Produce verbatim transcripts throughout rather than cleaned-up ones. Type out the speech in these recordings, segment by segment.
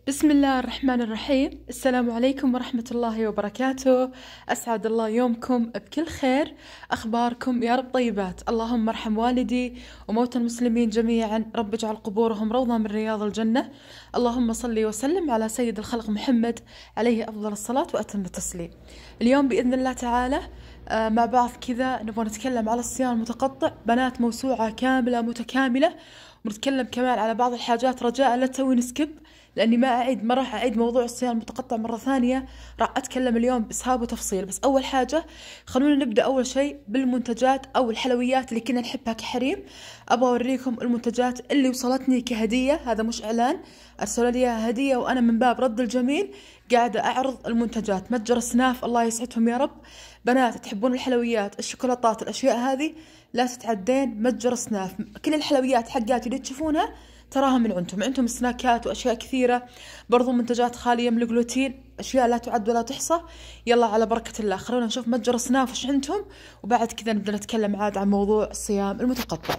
بسم الله الرحمن الرحيم. السلام عليكم ورحمة الله وبركاته. أسعد الله يومكم بكل خير، أخباركم يا رب طيبات. اللهم ارحم والدي وموتى المسلمين جميعا، رب اجعل قبورهم روضة من رياض الجنة. اللهم صل وسلم على سيد الخلق محمد عليه أفضل الصلاة وأتم التسليم. اليوم بإذن الله تعالى آه مع بعض كذا نبغى نتكلم على الصيام المتقطع، بنات موسوعة كاملة متكاملة، ونتكلم كمان على بعض الحاجات. رجاء لا تسوين سكيب، لأني ما أعيد ما راح أعيد موضوع الصيام المتقطع مرة ثانية، راح أتكلم اليوم بإسهاب وتفصيل. بس أول حاجة خلونا نبدأ أول شيء بالمنتجات أو الحلويات اللي كنا نحبها كحريم. أبغى أوريكم المنتجات اللي وصلتني كهدية، هذا مش إعلان، أرسلوا لي هدية وأنا من باب رد الجميل قاعدة أعرض المنتجات. متجر سناف الله يسعدهم يا رب. بنات تحبون الحلويات، الشوكولاتات، الأشياء هذه لا تتعدين متجر سناف. كل الحلويات حقاتي اللي تشوفونها تراها من عندهم. عندهم سناكات وأشياء كثيرة، برضو منتجات خالية من الجلوتين، أشياء لا تعد ولا تحصى. يلا على بركة الله خلونا نشوف متجر سناف وش عندهم، وبعد كذا نبدأ نتكلم عاد عن موضوع الصيام المتقطع.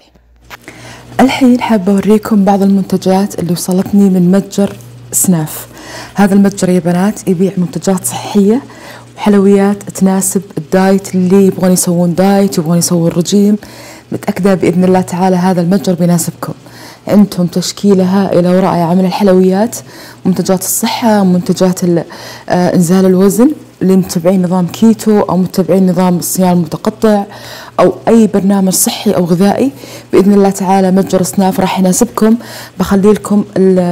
الحين حابة أوريكم بعض المنتجات اللي وصلتني من متجر سناف. هذا المتجر يا بنات يبيع منتجات صحية وحلويات تناسب الدايت، اللي يبغون يسوون دايت يبغون يسوون رجيم. متأكدة بإذن الله تعالى هذا المتجر بيناسبكم. عندهم تشكيلة هائلة ورائعة من الحلويات، منتجات الصحة، منتجات إنزال الوزن اللي متبعين نظام كيتو أو متبعين نظام الصيام المتقطع أو أي برنامج صحي أو غذائي. بإذن الله تعالى متجر سناف راح يناسبكم. بخلي لكم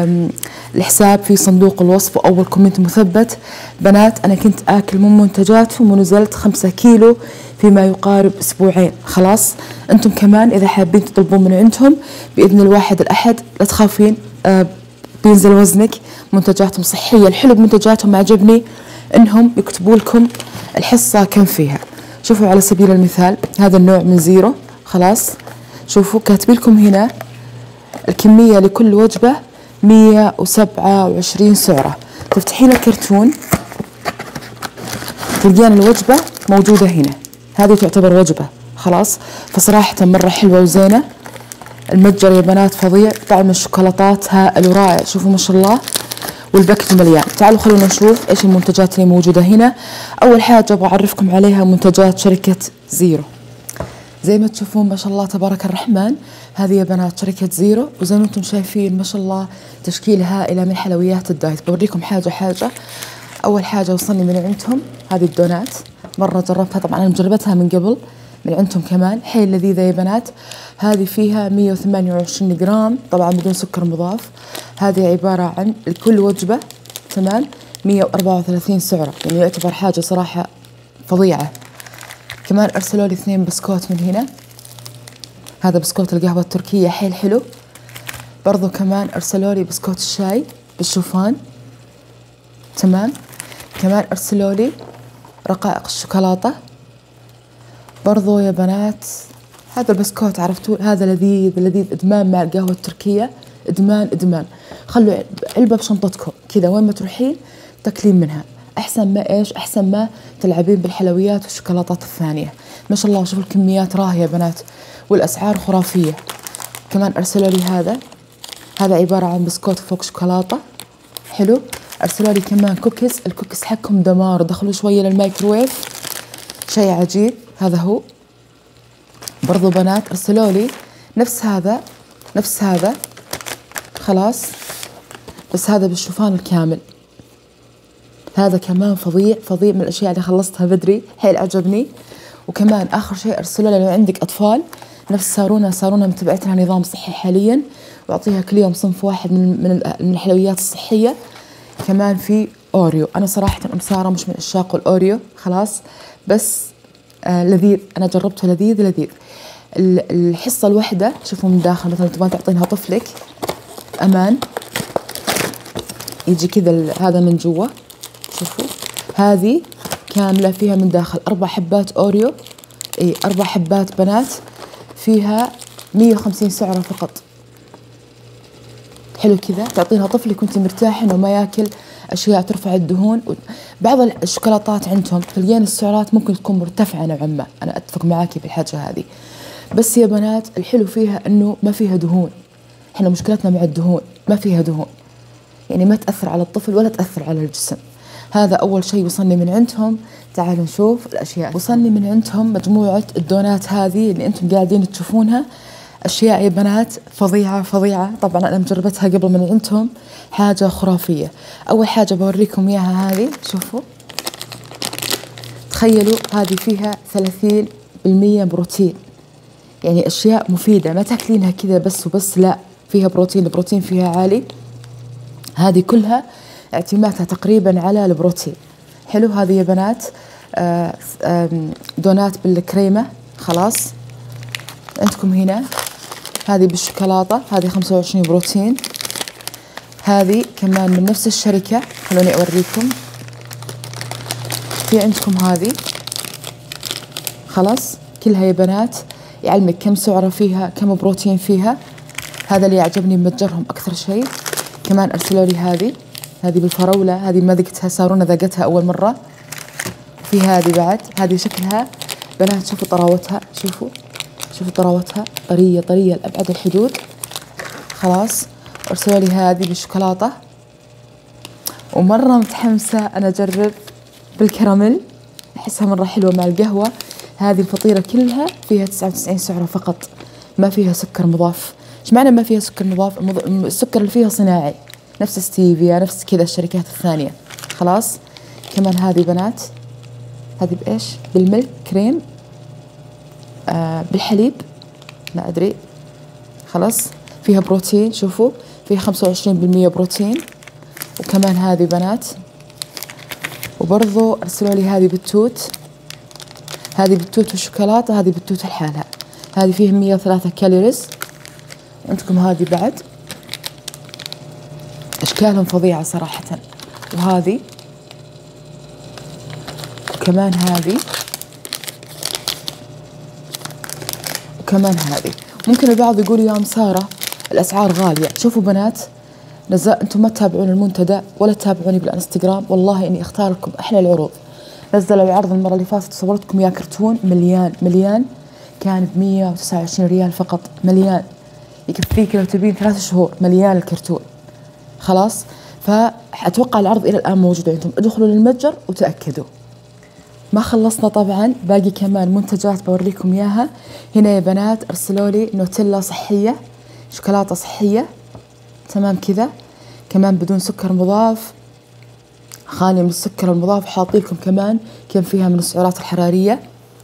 الحساب في صندوق الوصف وأول كومنت مثبت. بنات أنا كنت آكل من منتجاتهم ونزلت خمسة كيلو فيما يقارب أسبوعين. خلاص أنتم كمان إذا حابين تطلبون من عندهم بإذن الواحد الأحد لا تخافين، آه بينزل وزنك. منتجاتهم صحية. الحلو بمنتجاتهم عجبني إنهم يكتبوا لكم الحصة كم فيها. شوفوا على سبيل المثال هذا النوع من زيرو، خلاص شوفوا كاتبين لكم هنا الكمية لكل وجبة مية وسبعة وعشرين سعرة. تفتحين الكرتون تلقين الوجبة موجودة هنا، هذه تعتبر وجبة خلاص. فصراحة مرة حلوة وزينة. المتجر يا بنات فظيع، طعم الشوكولاتات هائل ورائع. شوفوا ما شاء الله، والباكت مليان. تعالوا خلونا نشوف ايش المنتجات اللي موجودة هنا. اول حاجة ابغى اعرفكم عليها منتجات شركة زيرو. زي ما تشوفون ما شاء الله تبارك الرحمن، هذه يا بنات شركة زيرو، وزي ما انتم شايفين ما شاء الله تشكيلة هائلة من حلويات الدايت. بوريكم حاجة حاجة. اول حاجة وصلني من عندهم هذه الدونات، مرة جربتها، طبعا انا مجربتها من قبل. من عندهم كمان حيل لذيذة يا بنات، هذه فيها مية وثمانية وعشرين جرام طبعا بدون سكر مضاف. هذه عبارة عن لكل وجبة تمام مية وأربعة وثلاثين سعرة، يعني يعتبر حاجة صراحة فظيعة. كمان أرسلوا لي اثنين بسكوت من هنا، هذا بسكوت القهوة التركية حيل حلو. برضو كمان أرسلوا لي بسكوت الشاي بالشوفان تمام. كمان أرسلوا لي رقائق الشوكولاتة. برضو يا بنات هذا البسكوت عرفتوا، هذا لذيذ لذيذ، إدمان مع القهوة التركية، إدمان إدمان. خلوا علبة بشنطتكم كذا وين ما تروحين تاكلين منها، أحسن ما إيش أحسن ما تلعبين بالحلويات والشوكولاتات الثانية. ما شاء الله شوفوا الكميات راهية يا بنات، والأسعار خرافية. كمان أرسلوا لي هذا، هذا عبارة عن بسكوت فوق شوكولاتة حلو. أرسلوا لي كمان كوكيز، الكوكيز حقهم دمار، دخلوا شوية للمايكروويف شيء عجيب. هذا هو. برضو بنات أرسلوا لي نفس هذا نفس هذا خلاص، بس هذا بالشوفان الكامل. هذا كمان فظيع فظيع، من الأشياء اللي خلصتها بدري حيل عجبني. وكمان آخر شيء أرسلوا لي لو عندك أطفال نفس سارونة، سارونة متبعتها نظام صحي حاليا، وأعطيها كل يوم صنف واحد من من من الحلويات الصحية. كمان في أوريو. أنا صراحة أم سارة مش من عشاق الأوريو خلاص، بس آه لذيذ، أنا جربته لذيذ لذيذ. الحصة الواحدة شوفوا من داخل، مثلا تبغون تعطينها طفلك أمان، يجي كذا هذا من جوا. شوفوا هذه كاملة فيها من داخل أربع حبات أوريو، إي أربع حبات بنات، فيها مية وخمسين سعرة فقط. حلو كذا، تعطينها طفلك وانت مرتاح انه ما ياكل اشياء ترفع الدهون. بعض الشوكولاتات عندهم تلقين السعرات ممكن تكون مرتفعة نوعا ما، انا اتفق معاكي بالحاجة هذه، بس يا بنات الحلو فيها انه ما فيها دهون. احنا مشكلتنا مع الدهون، ما فيها دهون يعني ما تأثر على الطفل ولا تأثر على الجسم. هذا أول شيء وصلني من عندهم. تعالوا نشوف الأشياء. وصلني من عندهم مجموعة الدونات هذه اللي أنتم قاعدين تشوفونها. أشياء يا بنات فظيعة فظيعة. طبعا أنا مجربتها قبل من عندهم، حاجة خرافية. أول حاجة بوريكم إياها هذه، شوفوا تخيلوا هذه فيها ثلاثين بالمية بروتين، يعني أشياء مفيدة، ما تاكلينها كذا بس وبس، لا فيها بروتين، البروتين فيها عالي. هذه كلها اعتمادها تقريبا على البروتين. حلو. هذه يا بنات دونات بالكريمة. خلاص عندكم هنا هذه بالشوكولاتة، هذه خمسة وعشرين بروتين. هذه كمان من نفس الشركة، خلوني أوريكم. في عندكم هذه، خلاص كلها يا بنات يعلمك كم سعرة فيها، كم بروتين فيها. هذا اللي يعجبني بمتجرهم أكثر شيء. كمان أرسلوا لي هذه، هذه بالفراولة، هذه ما ذقتها، سارونا ذاقتها أول مرة. في هذه بعد، هذه شكلها بنات شوفوا طراوتها، شوفوا شوفوا طراوتها، طرية طرية لأبعد الحدود. خلاص أرسلوا لي هذه بالشوكولاتة، ومرة متحمسة أنا أجرب بالكراميل، أحسها مرة حلوة مع القهوة. هذه الفطيرة كلها فيها تسعة وتسعين سعرة فقط، ما فيها سكر مضاف. إيش معنى ما فيها سكر مضاف؟ السكر اللي فيها صناعي، نفس ستيفيا، نفس كذا الشركات الثانية. خلاص كمان هذه بنات، هذه بإيش؟ بالملك كريم، آه بالحليب، ما أدري. خلاص فيها بروتين، شوفوا فيها خمسة وعشرين بالمية بروتين. وكمان هذه بنات، وبرضو أرسلوا لي هذه بالتوت، هذه بالتوت والشوكولاتة، هذه بالتوت لحالها، هذه فيها مية وثلاثة كالوريز. عندكم هذه بعد، أشكالهم فظيعة صراحة. وهذه وكمان هذه وكمان هذه. ممكن البعض يقول يا أم سارة الأسعار غالية. شوفوا بنات، نزل أنتم ما تتابعون المنتدى ولا تتابعوني بالانستغرام، والله إني أختار لكم أحلى العروض. نزلوا العرض المرة اللي فاتت صورتكم يا كرتون مليان مليان، كان بمية وتسعة وعشرين ريال فقط، مليان يكفيك لو تبين ثلاث شهور، مليان الكرتون. خلاص فأتوقع العرض إلى الآن موجود عندهم، ادخلوا للمتجر وتأكدوا. ما خلصنا طبعا، باقي كمان منتجات بوريكم إياها. هنا يا بنات أرسلوا لي نوتيلا صحية، شوكولاتة صحية تمام كذا، كمان بدون سكر مضاف، خالية من السكر المضاف. حاطين لكم كمان كم فيها من السعرات الحرارية.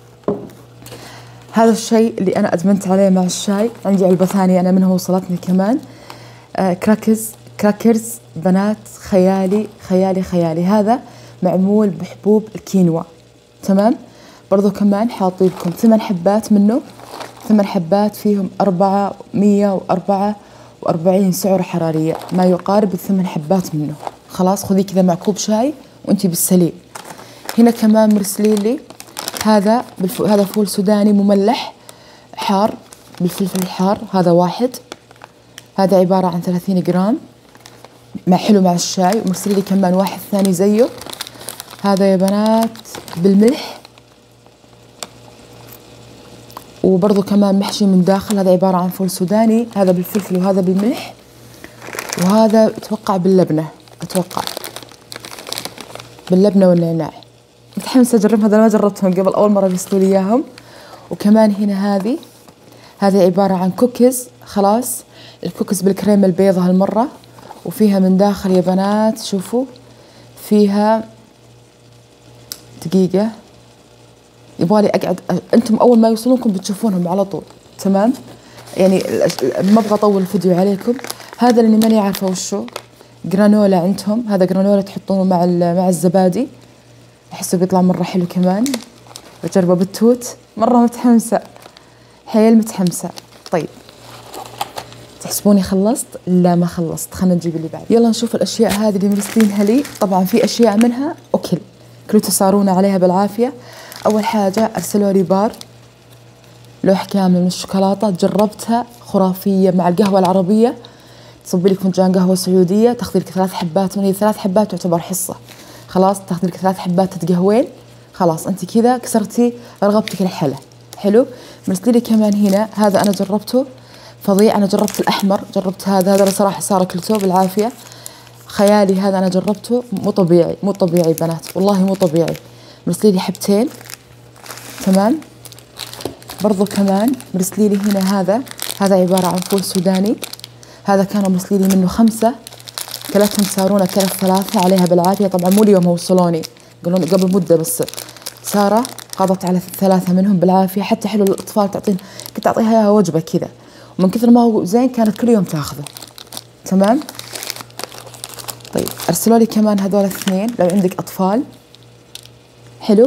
هذا الشيء اللي أنا أدمنت عليه مع الشاي. عندي علبة ثانية أنا منها وصلتني كمان، آه كراكرز كراكرز بنات، خيالي خيالي خيالي. هذا معمول بحبوب الكينوا، تمام. برضو كمان حاطين لكم ثمان حبات منه، ثمان حبات فيهم أربعة مية وأربعة وأربعين سعرة حرارية، ما يقارب الثمان حبات منه. خلاص خذي كذا مع كوب شاي وانتي بالسليم. هنا كمان مرسلين لي هذا بالف... هذا فول سوداني مملح حار بالفلفل الحار، هذا واحد، هذا عبارة عن ثلاثين جرام، مع حلو مع الشاي. ومرسلين لي كمان واحد ثاني زيه، هذا يا بنات بالملح، وبرضو كمان محشي من داخل. هذا عبارة عن فول سوداني، هذا بالفلفل وهذا بالملح، وهذا أتوقع باللبنة، أتوقع باللبنة والنعناع. متحمسة أجربهم، هذا ما جربتهم قبل، أول مرة بيرسلوا لي إياهم. وكمان هنا هذه هذه عبارة عن كوكيز. خلاص الكوكيز بالكريمة البيضة هالمرة، وفيها من داخل يا بنات شوفوا فيها دقيقة، يبغالي أقعد، أنتم أول ما يوصلونكم بتشوفونهم على طول، تمام. يعني ما أبغى أطول الفيديو عليكم. هذا اللي ماني عارفة وشو، جرانولا عندهم، هذا جرانولا تحطونه مع مع الزبادي، أحسه بيطلع مرة حلو. كمان بجربه بالتوت، مرة متحمسة، حيل متحمسة. طيب تحسبوني خلصت؟ لا ما خلصت، خلنا نجيب اللي بعد. يلا نشوف الأشياء هذه اللي مرسلينها لي. طبعا في أشياء منها أكل، كلوا تسارونا عليها بالعافية. أول حاجة أرسلوا لي بار لوح كامل من الشوكولاتة، جربتها خرافية مع القهوة العربية. تصبي لك فنجان قهوة سعودية، تاخذي لك ثلاث حبات من هي، ثلاث حبات تعتبر حصة. خلاص تاخذي لك ثلاث حبات تتقهوين، خلاص أنت كذا كسرتي رغبتك الحلا. حلو. مرسلي لي كمان هنا، هذا أنا جربته فظيع. أنا جربت الأحمر، جربت هذا، هذا صراحة صار أكلته بالعافية. خيالي هذا، أنا جربته مو طبيعي مو طبيعي بنات، والله مو طبيعي. مرسليلي حبتين تمام. برضو كمان مرسليلي هنا هذا، هذا عبارة عن فول سوداني، هذا كانوا مرسليلي منه خمسة، كلتهم سارونا كلت ثلاثة عليها بالعافية. طبعا مو اليوم وصلوني، قالوا قبل مدة، بس سارة قضت على ثلاثة منهم بالعافية. حتى حلو للأطفال، تعطين كنت أعطيها إياها وجبة كذا، ومن كثر ما هو زين كانت كل يوم تاخذه تمام. طيب أرسلوا لي كمان هذول اثنين، لو عندك أطفال حلو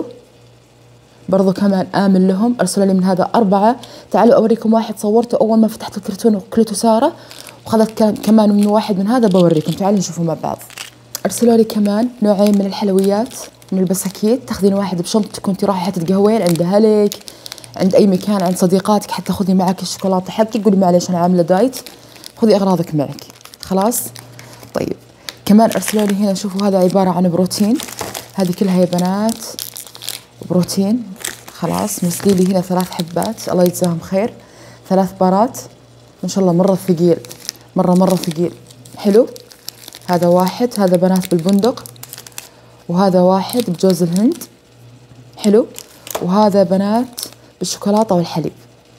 برضو كمان آمن لهم. أرسلوا لي من هذا أربعة. تعالوا أوريكم واحد صورته أول ما فتحت الكرتون وكلته سارة، وخذت كمان من واحد من هذا بوريكم. تعالوا نشوفه مع بعض. أرسلوا لي كمان نوعين من الحلويات من البسكيت، تاخذين واحد بشنطتك كنتي رايحة تتقهوين عند أهلك، عند أي مكان، عند صديقاتك، حتى خذي معك الشوكولاتة حقك، قولي معليش أنا عاملة دايت، خذي أغراضك معك خلاص. طيب كمان أرسلوا لي هنا، شوفوا هذا عبارة عن بروتين، هذه كلها يا بنات بروتين خلاص. مرسلي لي هنا ثلاث حبات، الله يجزاهم خير، ثلاث بارات ما شاء الله، مرة ثقيل مرة مرة ثقيل حلو. هذا واحد، هذا بنات بالبندق، وهذا واحد بجوز الهند حلو، وهذا بنات بالشوكولاتة والحليب.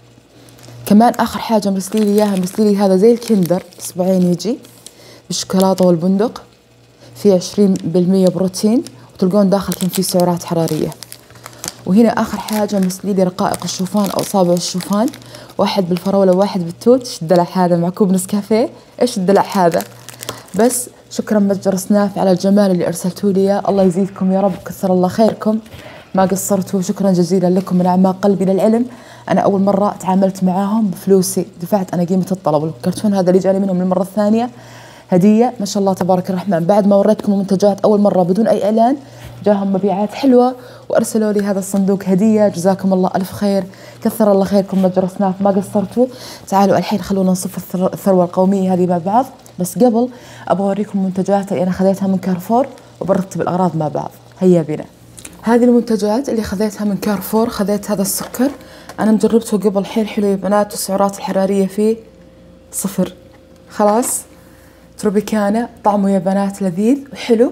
كمان آخر حاجة مرسلي لي إياها، مرسلي لي هذا زي الكندر إصبعين يجي بالشوكولاتة والبندق، فيه عشرين بالمية بروتين، وتلقون داخل كان فيه سعرات حرارية. وهنا آخر حاجة مرسلي لي رقائق الشوفان أو أصابع الشوفان، واحد بالفراولة وواحد بالتوت. إيش الدلع هذا مع كوب نسكافيه، إيش الدلع هذا. بس شكرا متجر سناف على الجمال اللي أرسلتوا لي، الله يزيدكم يا رب، كثر الله خيركم، ما قصرتوا، شكرا جزيلا لكم من أعماق قلبي. للعلم أنا أول مرة تعاملت معاهم بفلوسي، دفعت أنا قيمة الطلب، والكرتون هذا اللي جاني منهم المرة الثانية هدية ما شاء الله تبارك الرحمن. بعد ما وريتكم المنتجات أول مرة بدون أي إعلان، جاهم مبيعات حلوة وأرسلوا لي هذا الصندوق هدية، جزاكم الله ألف خير، كثر الله خيركم متجر سناف، ما قصرتوا. تعالوا الحين خلونا نصف الثروة القومية هذه مع بعض، بس قبل أبغى أوريكم المنتجات اللي أنا خذيتها من كارفور وبرتب الأغراض مع بعض، هيا بنا. هذه المنتجات اللي خذيتها من كارفور، خذيت هذا السكر، أنا مجربته قبل، حيل حلو يا بنات، والسعرات الحرارية فيه صفر خلاص. تروبيكانا طعمه يا بنات لذيذ وحلو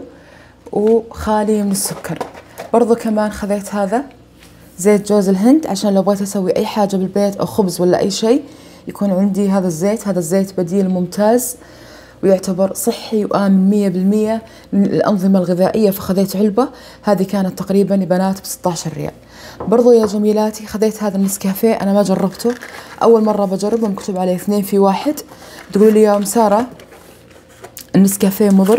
وخالي من السكر. برضو كمان خذيت هذا زيت جوز الهند، عشان لو بغيت أسوي أي حاجة بالبيت أو خبز ولا أي شيء يكون عندي هذا الزيت. هذا الزيت بديل ممتاز ويعتبر صحي وآمن مية بالمية للأنظمة الغذائية، فخذيت علبة، هذه كانت تقريبا يا بنات بستة عشر ريال. برضو يا جميلاتي خذيت هذا النسكافيه، أنا ما جربته، أول مرة بجربه، مكتوب عليه اثنين في واحد. تقولوا لي يا أم سارة النسكافيه مضر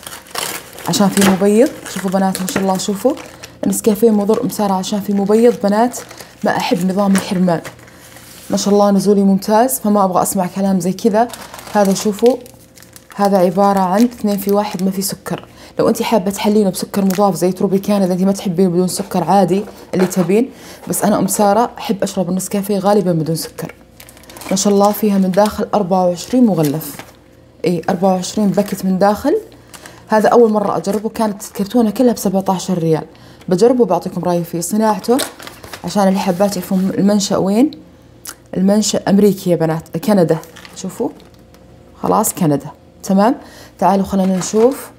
عشان فيه مبيض، شوفوا بنات ما شاء الله، شوفوا النسكافيه مضر أم سارة عشان فيه مبيض. بنات ما أحب نظام الحرمان، ما شاء الله نزولي ممتاز، فما أبغى أسمع كلام زي كذا. هذا شوفوا هذا عبارة عن اثنين في واحد، ما في سكر. لو أنت حابة تحلينه بسكر مضاف زي تروبيكانا، إذا أنت ما تحبين بدون سكر عادي اللي تبين، بس أنا أم سارة أحب أشرب النسكافيه غالبا بدون سكر. ما شاء الله فيها من داخل أربعة وعشرين مغلف، اي أربعة وعشرين باكت من داخل. هذا أول مرة أجربه، كانت الكرتونة كلها بسبعة عشر ريال. بجربه وبعطيكم رأيي فيه. صناعته عشان اللي حبات يعرفون المنشأ وين، المنشأ أمريكي يا بنات، كندا، شوفوا خلاص كندا تمام. تعالوا خلينا نشوف.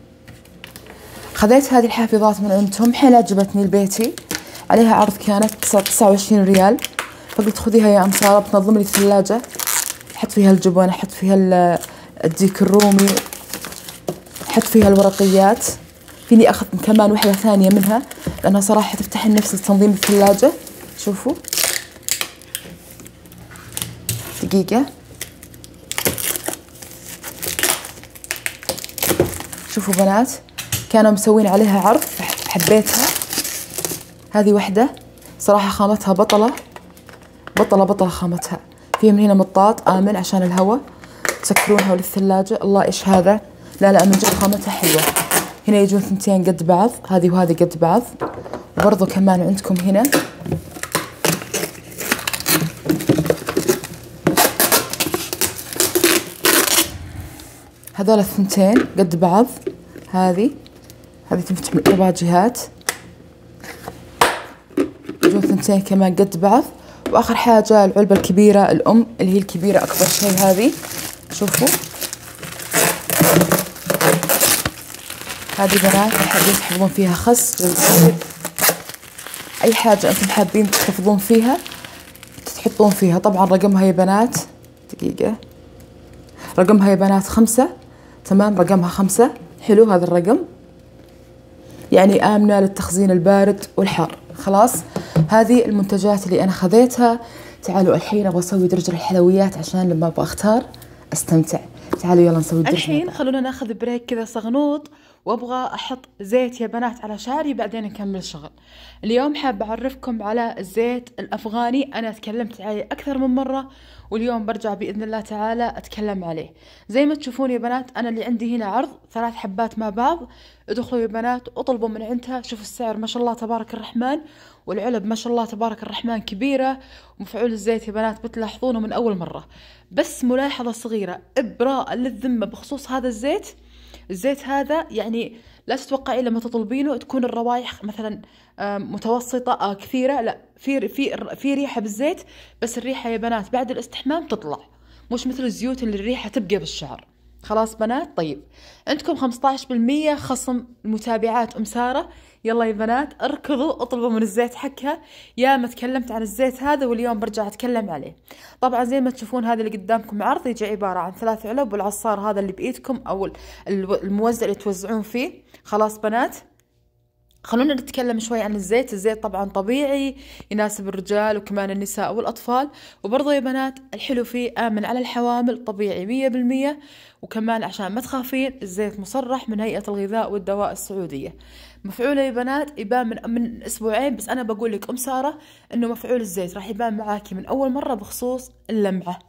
خذيت هذه الحافظات من عندهم، حيل عجبتني لبيتي، عليها عرض كانت تسعة وعشرين ريال، فقلت خذيها يا أم سارة، بتنظم لي الثلاجة، أحط فيها الجبن، أحط فيها الديك الرومي، أحط فيها الورقيات. فيني أخذ كمان واحدة ثانية منها لأنها صراحة تفتح النفس لتنظيم الثلاجة. شوفوا دقيقة، شوفوا بنات كانوا مسوين عليها عرض، حبيتها. هذه واحدة صراحة خامتها بطلة بطلة بطلة خامتها. فيها من هنا مطاط آمن عشان الهواء، تسكرونها للثلاجة. الله إيش هذا، لا لا من جد خامتها حلوة. هنا يجون ثنتين قد بعض، هذه وهذه قد بعض. وبرضو كمان عندكم هنا هذول الثنتين قد بعض، هذه هذه تنفتح من أربع جهات، يجون ثنتين كمان قد بعض. وآخر حاجة العلبة الكبيرة الأم اللي هي الكبيرة أكبر شيء، هذه شوفوا هذه بنات حابين تحفظون فيها خس، جرجير، أي حاجة أنتم حابين تحفظون فيها تحطون فيها. طبعا رقمها يا بنات، دقيقة، رقمها يا بنات خمسة، تمام، رقمها خمسة. حلو هذا الرقم، يعني آمنة للتخزين البارد والحار. خلاص، هذه المنتجات اللي أنا خذيتها. تعالوا الحين أبغى أسوي درج الحلويات عشان لما أبغى أختار أستمتع. تعالوا يلا نسوي درج. الحين خلونا ناخذ بريك كذا صغنوط، وابغى احط زيت يا بنات على شعري بعدين نكمل شغل. اليوم حابة اعرفكم على الزيت الافغاني، انا تكلمت عليه اكثر من مرة، واليوم برجع باذن الله تعالى اتكلم عليه. زي ما تشوفون يا بنات، انا اللي عندي هنا عرض ثلاث حبات مع بعض. ادخلوا يا بنات واطلبوا من عندها. شوفوا السعر ما شاء الله تبارك الرحمن، والعلب ما شاء الله تبارك الرحمن كبيرة. ومفعول الزيت يا بنات بتلاحظونه من اول مرة. بس ملاحظة صغيرة ابراء للذمة بخصوص هذا الزيت. الزيت هذا يعني لا تتوقعي لما تطلبينه تكون الروائح مثلا متوسطة كثيرة، لا، في في في ريحة بالزيت، بس الريحة يا بنات بعد الاستحمام تطلع، مش مثل الزيوت اللي الريحة تبقى بالشعر. خلاص بنات؟ طيب عندكم خمسة عشر بالمية خصم متابعات أم سارة. يلا يا بنات اركضوا اطلبوا من الزيت حقها. يا ما تكلمت عن الزيت هذا واليوم برجع اتكلم عليه. طبعا زي ما تشوفون هذا اللي قدامكم عرض، يجي عبارة عن ثلاث علب والعصار هذا اللي بايدكم او الموزع اللي توزعون فيه. خلاص بنات، خلونا نتكلم شوي عن الزيت. الزيت طبعا طبيعي، يناسب الرجال وكمان النساء والأطفال. وبرضه يا بنات الحلو فيه آمن على الحوامل، طبيعي مية بالمية. وكمان عشان ما تخافين، الزيت مصرح من هيئة الغذاء والدواء السعودية. مفعوله يا بنات يبان من من اسبوعين، بس انا بقول لك ام ساره انه مفعول الزيت راح يبان معاكي من اول مره بخصوص اللمعه.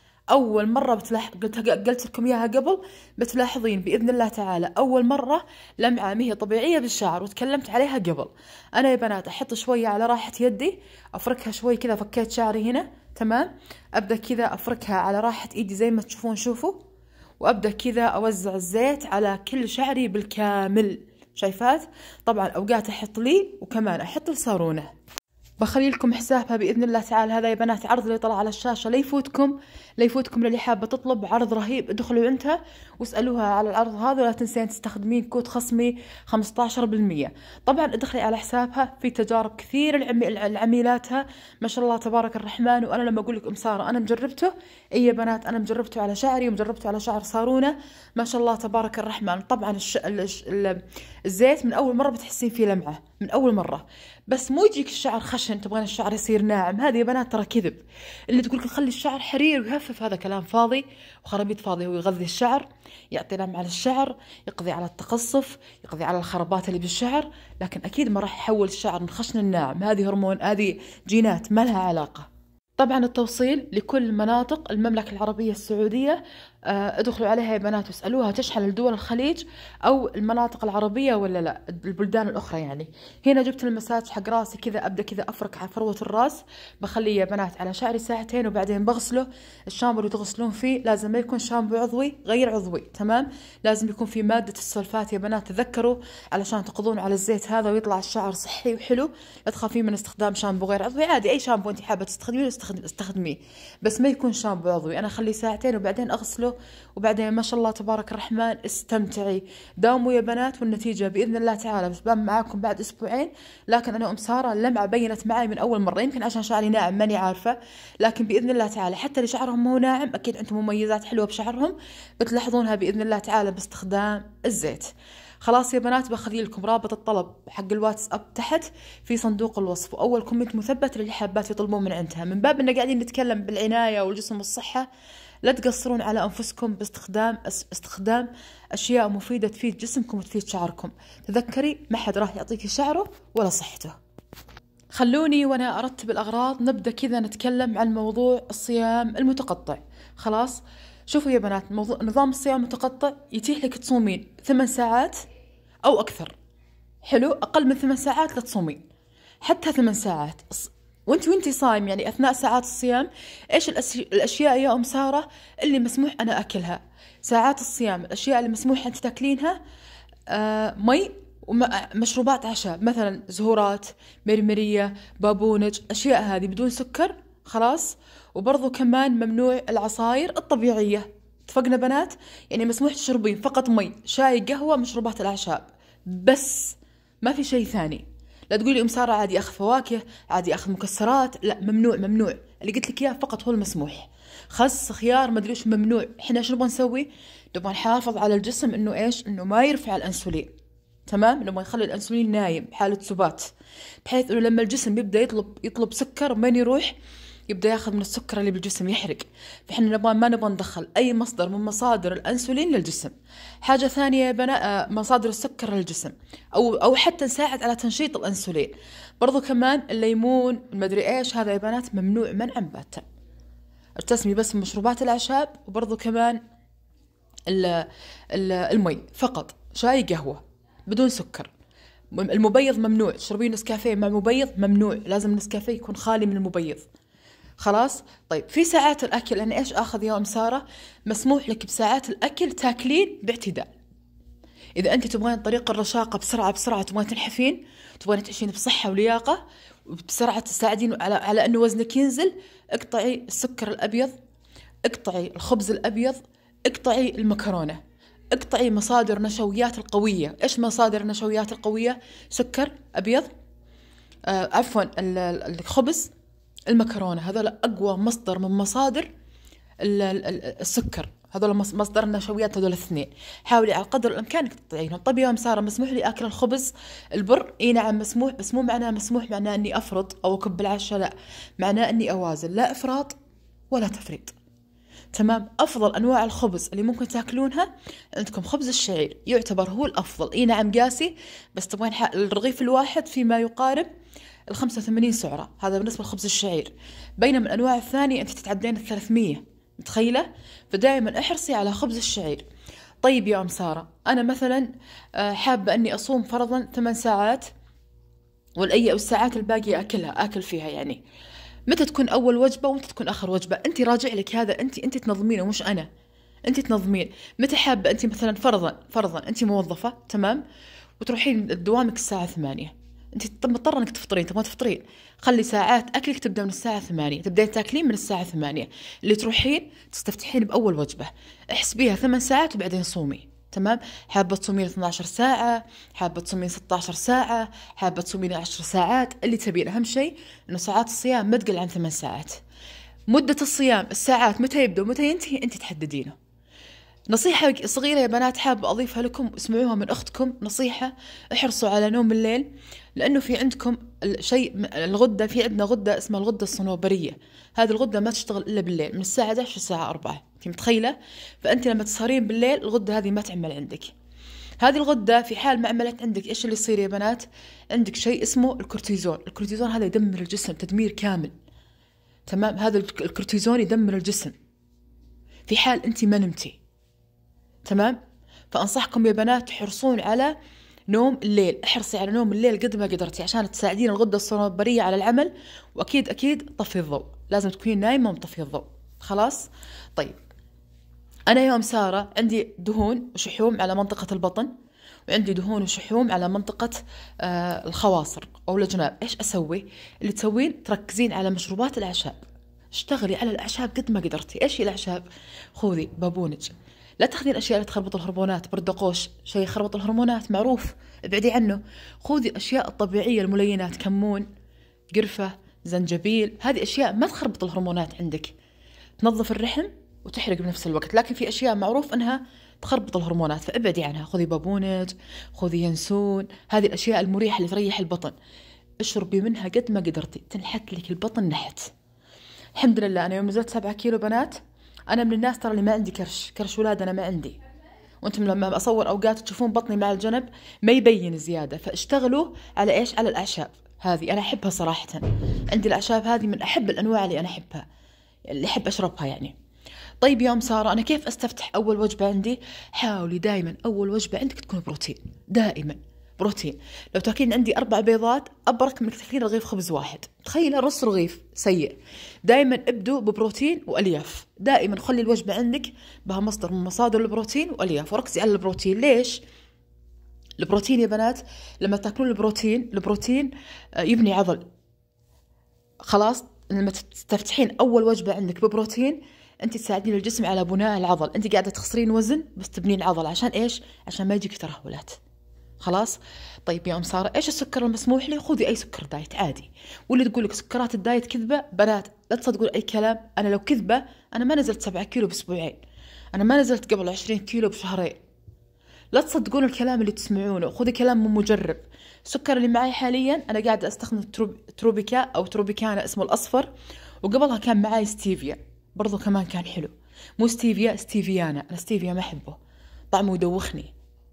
اول مره بتلاحظ، قلت قلت لكم اياها قبل، بتلاحظين باذن الله تعالى اول مره لمعه ما هي طبيعيه بالشعر، وتكلمت عليها قبل. انا يا بنات احط شويه على راحه يدي، افركها شوي كذا، فكيت شعري هنا تمام، ابدا كذا افركها على راحه ايدي زي ما تشوفون. شوفوا، وابدا كذا اوزع الزيت على كل شعري بالكامل. شايفات؟ طبعا اوقات احط لي وكمان احط لصارونه. بخلي لكم حسابها باذن الله تعالى. هذا يا بنات عرض اللي طلع على الشاشه، لا يفوتكم، لا يفوتكم للي حابه تطلب، عرض رهيب. ادخلوا عندها واسالوها على العرض هذا، ولا تنسين تستخدمين كود خصمي خمسة عشر بالمية. طبعا ادخلي على حسابها، في تجارب كثير لعميلاتها ما شاء الله تبارك الرحمن. وانا لما اقول لك ام ساره انا مجربته، اي يا بنات انا مجربته على شعري ومجربته على شعر صارونه ما شاء الله تبارك الرحمن. طبعا الش... الش... الزيت من اول مره بتحسين فيه لمعه من اول مره، بس مو يجيك الشعر خشن تبغين الشعر يصير ناعم. هذه يا بنات ترى كذب. اللي تقول لك خلي الشعر حرير ويهفف، هذا كلام فاضي وخرابيط فاضي. هو يغذي الشعر، يعطي لمعة للشعر، يقضي على التقصف، يقضي على الخرابات اللي بالشعر، لكن اكيد ما راح يحول الشعر من خشن للناعم. هذه هرمون، هذه جينات ما لها علاقه. طبعا التوصيل لكل مناطق المملكة العربية السعودية. ادخلوا عليها يا بنات واسألوها تشحن لدول الخليج أو المناطق العربية ولا لا، البلدان الأخرى يعني. هنا جبت المساج حق راسي كذا، أبدأ كذا أفرك على فروة الراس، بخليه يا بنات على شعري ساعتين وبعدين بغسله. الشامبو اللي تغسلون فيه لازم ما يكون شامبو عضوي غير عضوي، تمام؟ لازم يكون في مادة السلفات يا بنات، تذكروا علشان تقضون على الزيت هذا ويطلع الشعر صحي وحلو. لا تخافين من استخدام شامبو غير عضوي، عادي أي شامبو أنت حابة تستخدميه استخدميه، بس ما يكون شامبو عضوي. أنا أخليه ساعتين وبعدين أغسله، وبعدين ما شاء الله تبارك الرحمن استمتعي. داوموا يا بنات والنتيجة بإذن الله تعالى بتبان معاكم بعد أسبوعين. لكن أنا أم سارة اللمعة بينت معي من أول مرة، يمكن عشان شعري ناعم ماني عارفة، لكن بإذن الله تعالى حتى اللي شعرهم مو ناعم أكيد عندهم مميزات حلوة بشعرهم بتلاحظونها بإذن الله تعالى باستخدام الزيت. خلاص يا بنات، بخلي لكم رابط الطلب حق الواتساب تحت في صندوق الوصف، واول كومنت مثبت للي حابات يطلبون من عندها. من باب ان قاعدين نتكلم بالعنايه والجسم والصحه، لا تقصرون على انفسكم باستخدام استخدام اشياء مفيده تفيد جسمكم وتفيد شعركم. تذكري ما حد راح يعطيك شعره ولا صحته. خلوني وانا ارتب الاغراض نبدا كذا نتكلم عن موضوع الصيام المتقطع. خلاص شوفوا يا بنات، موضوع نظام الصيام المتقطع يتيح لك تصومين ثمان ساعات أو أكثر. حلو، أقل من ثمان ساعات لا تصومين، حتى ثمان ساعات وانت وانت صايم، يعني أثناء ساعات الصيام. إيش الأشياء يا أم سارة اللي مسموح أنا أكلها ساعات الصيام؟ الأشياء اللي مسموح أنت تاكلينها آه مي ومشروبات عشاء، مثلا زهورات، مرمرية، بابونج، أشياء هذه بدون سكر. خلاص، وبرضو كمان ممنوع العصاير الطبيعية. اتفقنا بنات؟ يعني مسموح تشربين فقط مي، شاي، قهوة، مشروبات الأعشاب بس، ما في شيء ثاني. لا تقولي أم سارة عادي أخذ فواكه، عادي أخذ مكسرات، لا، ممنوع ممنوع. اللي قلت لك إياه فقط هو المسموح. خس، خيار، ما أدري إيش، ممنوع. إحنا شو نبغى نسوي؟ نبغى نحافظ على الجسم إنه إيش؟ إنه ما يرفع الأنسولين. تمام؟ نبغى نخلي الأنسولين نايم بحالة سبات، بحيث إنه لما الجسم يبدأ يطلب يطلب سكر وين يروح؟ يبدأ ياخذ من السكر اللي بالجسم يحرق. فإحنا نبغى ما نبغى ندخل أي مصدر من مصادر الأنسولين للجسم. حاجة ثانية يا بنات، مصادر السكر للجسم، أو أو حتى نساعد على تنشيط الأنسولين. برضو كمان الليمون، المدري إيش، هذا يا بنات ممنوع منعا باتا. ارتسمي بس مشروبات الأعشاب، وبرضو كمان المي فقط، شاي قهوة بدون سكر. المبيض ممنوع، تشربين نسكافيه مع مبيض ممنوع، لازم النسكافيه يكون خالي من المبيض. خلاص؟ طيب في ساعات الأكل أنا إيش آخذ يا أم سارة؟ مسموح لك بساعات الأكل تاكلين باعتدال. إذا أنت تبغين طريق الرشاقة بسرعة بسرعة، تبغين تنحفين، تبغين تعيشين بصحة ولياقة وبسرعة تساعدين على على إنه وزنك ينزل، اقطعي السكر الأبيض، اقطعي الخبز الأبيض، اقطعي المكرونة، اقطعي مصادر نشويات القوية. إيش مصادر النشويات القوية؟ سكر أبيض، آه عفوا الخبز، المكرونة. هذول أقوى مصدر من مصادر السكر، هذول مصدر النشويات، هذول الاثنين. حاولي على قدر الإمكان إنك تقطعينهم. طيب يا أم سارة مسموح لي أكل الخبز البر؟ إي نعم مسموح، بس مو معناه مسموح معناه إني أفرط أو أكب العشاء، لا، معناه إني أوازن، لا إفراط ولا تفريط. تمام؟ أفضل أنواع الخبز اللي ممكن تاكلونها عندكم خبز الشعير، يعتبر هو الأفضل. إي نعم قاسي، بس تبغين الرغيف الواحد فيما يقارب الخمسة وثمانين سعرة، هذا بالنسبة لخبز الشعير. بينما الأنواع الثانية أنت تتعدين الثلاثمية، متخيلة؟ فدائما احرصي على خبز الشعير. طيب يا أم سارة، أنا مثلا حابة أني أصوم فرضا ثمان ساعات، والأي أو الساعات الباقية أكلها أكل فيها، يعني متى تكون أول وجبة ومتى تكون آخر وجبة؟ أنت راجع لك هذا، أنت أنت تنظمينه مش أنا، أنت تنظمين. متى حابة أنت مثلا فرضا فرضا أنت موظفة، تمام، وتروحين دوامك الساعة ثمانية، انت مضطره انك تفطرين، تبغى تفطرين، خلي ساعات اكلك تبدا من الساعه ثمانية، تبدين تاكلين من الساعه ثمانية، اللي تروحين تستفتحين باول وجبه، احسبيها ثمان ساعات وبعدين صومي. تمام؟ حابه تصومين اثنتي عشرة ساعه، حابه تصومين ستة عشر ساعه، حابه تصومين عشر ساعات، اللي تبين. اهم شيء انه ساعات الصيام ما تقل عن ثمان ساعات. مده الصيام الساعات متى يبدا ومتى ينتهي انت تحددينه. نصيحة صغيرة يا بنات حابة أضيفها لكم، اسمعوها من أختكم، نصيحة: احرصوا على نوم الليل، لأنه في عندكم الشيء الغدة، في عندنا غدة اسمها الغدة الصنوبرية، هذه الغدة ما تشتغل إلا بالليل من الساعة إحدى عشر للساعة أربعة، أنت متخيلة؟ فأنت لما تسهرين بالليل الغدة هذه ما تعمل عندك. هذه الغدة في حال ما عملت عندك إيش اللي يصير يا بنات؟ عندك شيء اسمه الكورتيزون، الكورتيزون هذا يدمر الجسم تدمير كامل. تمام؟ هذا الكورتيزون يدمر الجسم في حال أنت ما نمتي. تمام؟ فأنصحكم يا بنات تحرصون على نوم الليل، احرصي على نوم الليل قد ما قدرتي عشان تساعدين الغدة الصنوبرية على العمل، وأكيد أكيد طفي الضوء، لازم تكونين نايمة ومطفي الضوء. خلاص؟ طيب أنا يا أم سارة عندي دهون وشحوم على منطقة البطن، وعندي دهون وشحوم على منطقة آه الخواصر أو الجناب. إيش أسوي؟ اللي تسوين تركزين على مشروبات الأعشاب، اشتغلي على الأعشاب قد ما قدرتي. إيش هي الأعشاب؟ خذي بابونج، لا تاخذين الأشياء اللي تخربط الهرمونات، بردقوش شيء يخربط الهرمونات معروف، ابعدي عنه. خذي الأشياء الطبيعية الملينات، كمون، قرفة، زنجبيل، هذه أشياء ما تخربط الهرمونات عندك، تنظف الرحم وتحرق بنفس الوقت، لكن في أشياء معروف أنها تخربط الهرمونات فابعدي عنها. خذي بابونج، خذي ينسون، هذه الأشياء المريحة اللي تريح البطن، اشربي منها قد ما قدرتي، تنحت لك البطن نحت. الحمد لله أنا يوم نزلت سبعة كيلو بنات، أنا من الناس ترى اللي ما عندي كرش، كرش ولاد أنا ما عندي، وأنتم لما أصور أوقات تشوفون بطني مع الجنب ما يبين زيادة. فاشتغلوا على إيش؟ على الأعشاب هذه، أنا أحبها صراحة، عندي الأعشاب هذه من أحب الأنواع اللي أنا أحبها، اللي أحب أشربها يعني. طيب يا أم سارة أنا كيف أستفتح أول وجبة عندي؟ حاولي دائما أول وجبة عندك تكون بروتين، دائما بروتين. لو تاكلين عندي أربع بيضات أبرك من تاكلين رغيف خبز واحد، تخيل رص رغيف سيء. دائما ابدوا ببروتين وألياف، دائما خلي الوجبة عندك بها مصدر من مصادر البروتين وألياف، وركزي على البروتين. ليش؟ البروتين يا بنات لما تاكلون البروتين، البروتين يبني عضل. خلاص؟ لما تفتحين أول وجبة عندك ببروتين أنت تساعدين الجسم على بناء العضل، أنت قاعدة تخسرين وزن بس تبنين عضل، عشان إيش؟ عشان ما يجيك ترهلات. خلاص. طيب يا ام ساره ايش السكر المسموح لي؟ خذي اي سكر دايت عادي. واللي تقول لك سكرات الدايت كذبه، بنات لا تصدقون اي كلام. انا لو كذبه انا ما نزلت سبعة كيلو باسبوعين، انا ما نزلت قبل عشرين كيلو بشهرين. لا تصدقون الكلام اللي تسمعونه، خذي كلام من مجرب. السكر اللي معي حاليا انا قاعده استخدم تروب... تروبيكا او تروبيكانا اسمه الاصفر، وقبلها كان معي ستيفيا برضو كمان كان حلو. مو ستيفيا، ستيفيانا. انا ستيفيا ما احبه، طعمه يدوخني.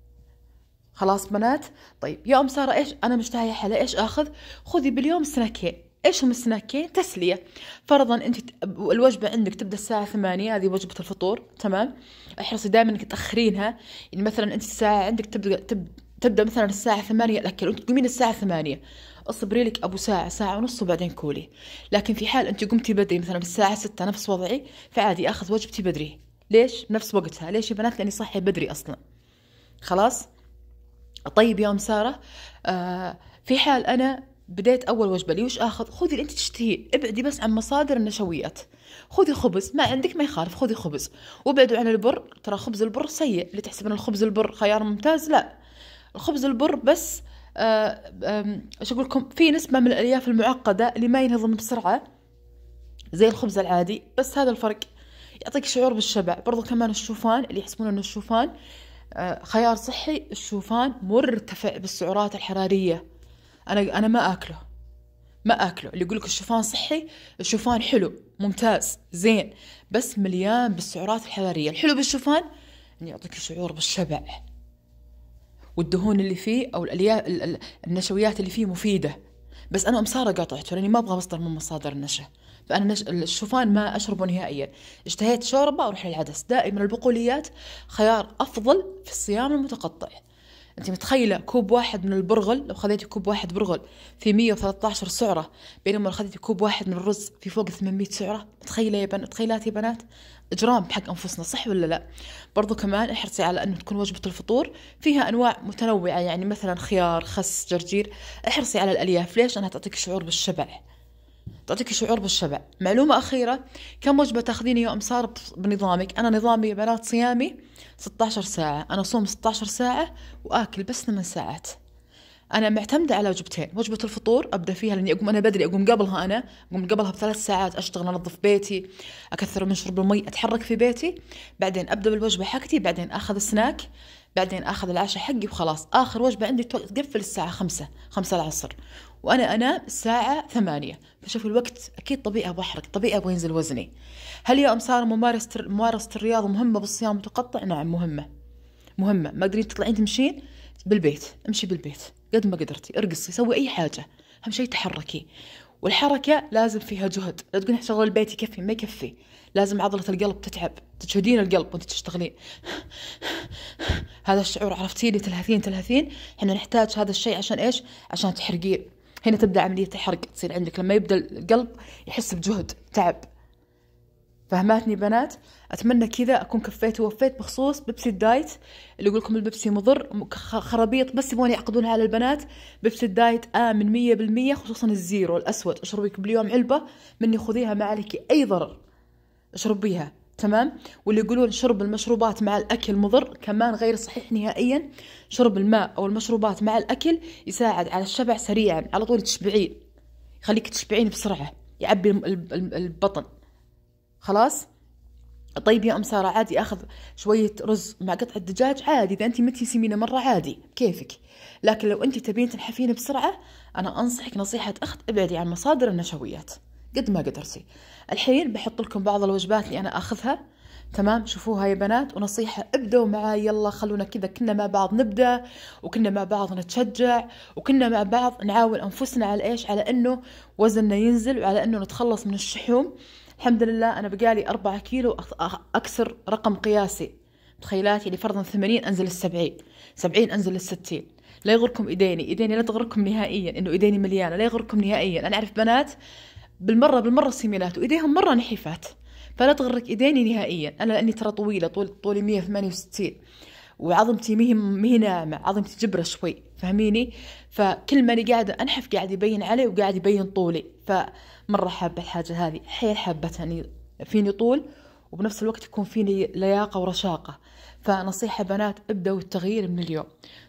خلاص بنات. طيب يا ام ساره ايش انا مشتهيه حلا، ايش اخذ؟ خذي باليوم سناكين. ايش هم السناكين؟ تسليه. فرضا انت الوجبه عندك تبدا الساعه ثمانية، هذه وجبه الفطور، تمام؟ احرصي دائما انك تاخرينها. يعني مثلا انت الساعه عندك تبدا تب... تبدا مثلا الساعه ثمانية الاكل، وانت تقومين الساعه ثمانية، اصبري لك ابو ساعه ساعه ونص وبعدين كولي. لكن في حال انت قمتي بدري مثلا الساعه ستة نفس وضعي، فعادي اخذ وجبتي بدري. ليش؟ نفس وقتها. ليش يا بنات؟ لاني صاحيه بدري اصلا. خلاص. طيب يا ام ساره، آه في حال انا بديت اول وجبه لي وش اخذ؟ خذي اللي انت تشتهيه، ابعدي بس عن مصادر النشويات. خذي خبز، ما عندك ما يخالف خذي خبز، وابعدوا عن البر. ترى خبز البر سيء. اللي تحسب ان الخبز البر خيار ممتاز، لا. الخبز البر بس آه ايش اقول لكم، في نسبه من الالياف المعقده اللي ما ينهضم بسرعه زي الخبز العادي، بس هذا الفرق. يعطيك شعور بالشبع. برضو كمان الشوفان، اللي يحسبون انه الشوفان خيار صحي، الشوفان مرتفع بالسعرات الحرارية. أنا أنا ما أكله، ما أكله. اللي يقولك الشوفان صحي، الشوفان حلو ممتاز زين، بس مليان بالسعرات الحرارية. الحلو بالشوفان إنه يعطيك شعور بالشبع، والدهون اللي فيه أو الألياف النشويات اللي فيه مفيدة. بس أنا أمسارة قاطعته لأني ما أبغى مصدر من مصادر النشا، فأنا نش... الشوفان ما أشربه نهائيا. اشتهيت شوربة أروح للعدس. دائما البقوليات خيار أفضل في الصيام المتقطع. أنت متخيلة كوب واحد من البرغل، لو خذيتي كوب واحد برغل في مية وثلاثة عشر سعرة، بينما لو خذيتي كوب واحد من الرز في فوق ثمانمية سعرة. متخيلة يا بنات؟ تخيلات يا بنات؟ إجرام بحق أنفسنا، صح ولا لا؟ برضو كمان احرصي على أنه تكون وجبة الفطور فيها أنواع متنوعة، يعني مثلا خيار، خس، جرجير. احرصي على الألياف. ليش؟ أنها تعطيك شعور بالشبع، تعطيك شعور بالشبع. معلومة أخيرة، كم وجبة تاخذين يا أمسار بنظامك؟ أنا نظامي يا بنات صيامي ستة عشر ساعة. أنا صوم ستة عشر ساعة وآكل بس ثمان ساعات. أنا معتمدة على وجبتين. وجبة الفطور أبدأ فيها لأني أقوم أنا بدري، أقوم قبلها أنا أقوم قبلها بثلاث ساعات، أشتغل، أنظف بيتي، أكثر من شرب المي، أتحرك في بيتي. بعدين أبدأ بالوجبة حقتي، بعدين أخذ سناك، بعدين أخذ العشاء حقي وخلاص. آخر وجبة عندي تقفل الساعة خمسة خمسة العصر، وأنا أنام الساعة ثمانية. فشوف الوقت أكيد طبيعي أبغى أحرق، طبيعي أبغى ينزل وزني. هل يا أمسار ممارسة ممارسة الرياضة مهمة بالصيام المتقطع؟ نعم مهمة، مهمة. ما قدرين تطلعين تمشين بالبيت، امشي بالبيت قد ما قدرتي، ارقصي، سوي أي حاجة، أهم شيء تحركي. والحركة لازم فيها جهد. لا تقولين شغل البيت يكفي، ما يكفي. لازم عضلة القلب تتعب، تجهدين القلب وانت تشتغلين. هذا الشعور عرفتي لي؟ تلهثين تلهثين. احنا نحتاج هذا الشيء عشان ايش؟ عشان تحرقين. هنا تبدأ عملية الحرق تصير عندك لما يبدأ القلب يحس بجهد، تعب. فهماتني بنات؟ أتمنى كذا أكون كفيت ووفيت بخصوص بيبسي الدايت. اللي يقول لكم البيبسي مضر خرابيط، بس يبغون يعقدونها على البنات. بيبسي الدايت آمن مية بالمية، خصوصا الزيرو الأسود. اشربيك باليوم علبة مني، خذيها ما عليك أي ضرر، اشربيها تمام. واللي يقولون شرب المشروبات مع الأكل مضر، كمان غير صحيح نهائيا. شرب الماء أو المشروبات مع الأكل يساعد على الشبع سريعا، على طول تشبعين، يخليك تشبعين بسرعة، يعبي البطن. خلاص. طيب يا أم سارة عادي أخذ شوية رز مع قطعة دجاج؟ عادي، إذا أنت متي سمينة مرة عادي كيفك. لكن لو أنت تبين تنحفين بسرعة، أنا أنصحك نصيحة أخت، ابعدي عن مصادر النشويات قد ما قدرتي. الحين بحط لكم بعض الوجبات اللي أنا أخذها، تمام؟ شوفوها يا بنات، ونصيحة ابدأوا معاي، يلا خلونا كذا كنا مع بعض نبدأ، وكنا مع بعض نتشجع، وكنا مع بعض نعاون أنفسنا على إيش؟ على إنه وزننا ينزل، وعلى إنه نتخلص من الشحوم. الحمد لله أنا بقالي أربعة كيلو أكثر رقم قياسي. تخيلات يعني فرضا ثمانين أنزل السبعين، سبعين أنزل الستين. لا يغركم إيديني، إيديني لا تغركم نهائيا إنه إيديني مليانة، لا يغركم نهائيا. أنا أعرف بنات بالمرة بالمرة سمينات وإيديهم مرة نحيفات، فلا تغرك إيديني نهائيا. أنا لأني ترى طويلة، طول طولي مية وثمانية وستين، وعظمتي مهي مهي ناعمة، عظمتي جبرة شوي، فهميني؟ فكل ما أنا قاعدة أنحف قاعد يبين علي وقاعد يبين طولي. فمرة حابة الحاجة هذه، حيل حابتها أني فيني طول وبنفس الوقت يكون فيني لياقة ورشاقة. فنصيحة بنات، ابدأوا التغيير من اليوم.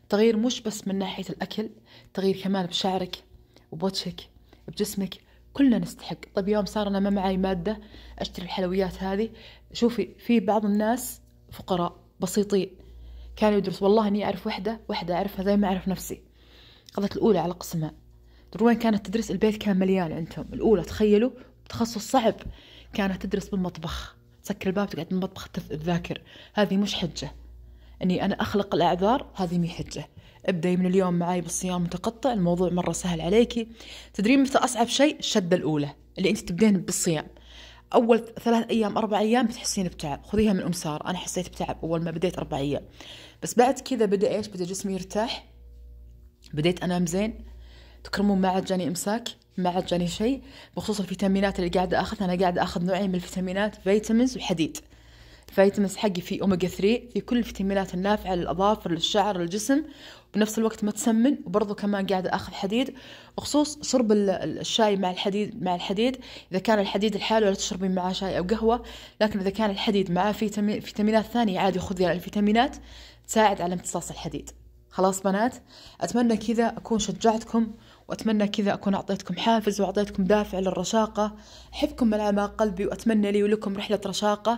تغيير مش بس من ناحية الأكل، تغيير كمان بشعرك وبوجهك بجسمك، كلنا نستحق. طيب يوم صار أنا ما معي مادة أشتري الحلويات هذه، شوفي في بعض الناس فقراء بسيطين كانوا يدرسوا، والله إني أعرف وحدة وحدة أعرفها زي ما أعرف نفسي، قضت الأولى على قسمها. وين كانت تدرس؟ البيت كان مليان عندهم. الأولى تخيلوا تخصص صعب، كانت تدرس بالمطبخ، تسكر الباب تقعد بالمطبخ تذاكر. هذه مش حجة اني انا اخلق الاعذار، هذه مي حجة. ابدأي من اليوم معي بالصيام متقطع، الموضوع مرة سهل عليكي. تدرين متى اصعب شيء؟ الشدة الاولى اللي انت تبدين بالصيام، اول ثلاث ايام اربع ايام بتحسين بتعب، خذيها من ام سارة، انا حسيت بتعب اول ما بديت اربع ايام، بس بعد كذا بدا ايش؟ بدا جسمي يرتاح، بديت انام زين. تكرمون ما عاد جاني امساك، ما عاد جاني شيء. بخصوص الفيتامينات اللي قاعدة اخذها، انا قاعدة اخذ نوعين من الفيتامينات، فيتامينز وحديد. فيتامينز حقي في اوميجا ثلاثة، في كل الفيتامينات النافعة للاظافر للشعر للجسم، وبنفس الوقت ما تسمن. وبرضه كمان قاعدة اخذ حديد، بخصوص شرب الشاي مع الحديد. مع الحديد اذا كان الحديد الحالي ولا تشربين معاه شاي او قهوة، لكن اذا كان الحديد معاه فيتامين فيتامينات ثانية عادي خذيها، يعني الفيتامينات تساعد على امتصاص الحديد. خلاص بنات، اتمنى كذا اكون شجعتكم، وأتمنى كذا أكون أعطيتكم حافز وأعطيتكم دافع للرشاقة. أحبكم من أعماق قلبي، وأتمنى لي ولكم رحلة رشاقة،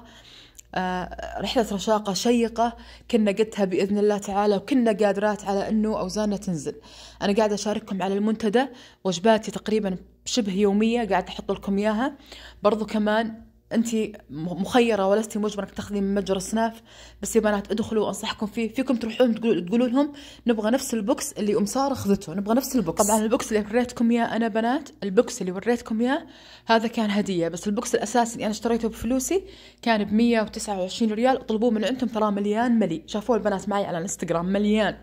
آه رحلة رشاقة شيقة كنا قدتها بإذن الله تعالى، وكنا قادرات على أنه أوزاننا تنزل. أنا قاعدة أشارككم على المنتدى وجباتي تقريبا شبه يومية، قاعدة أحط لكم إياها. برضو كمان أنت مخيرة ولستي مجبرة تاخذين من متجر السناف، بس يا بنات ادخلوا أنصحكم فيه، فيكم تروحون تقولوا تقولوا لهم نبغى نفس البوكس اللي أم سارة أخذته، نبغى نفس البوكس. طبعا البوكس اللي وريتكم إياه أنا بنات، البوكس اللي وريتكم إياه هذا كان هدية، بس البوكس الأساسي اللي أنا اشتريته بفلوسي كان بمية وتسعة وعشرين ريال. اطلبوه من عندهم ترى مليان ملي، شافوه البنات معي على الانستغرام مليان،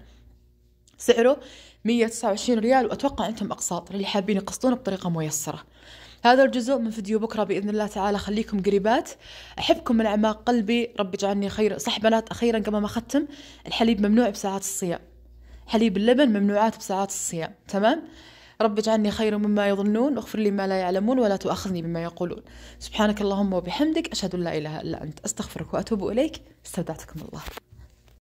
سعره مية وتسعة وعشرين ريال، وأتوقع عندهم أقساط اللي حابين يقسطونه بطريقة ميسرة. هذا الجزء من فيديو بكرة بإذن الله تعالى، خليكم قريبات. أحبكم من أعماق قلبي، رب يجعلني خير. صح بنات، أخيرا قبل ما أختم، الحليب ممنوع بساعات الصيام، حليب اللبن ممنوعات بساعات الصيام، تمام؟ رب اجعلني خيرا مما يظنون، واغفر لي ما لا يعلمون، ولا تؤاخذني بما يقولون. سبحانك اللهم وبحمدك، أشهد أن لا إله إلا أنت، أستغفرك وأتوب إليك. استودعتكم الله.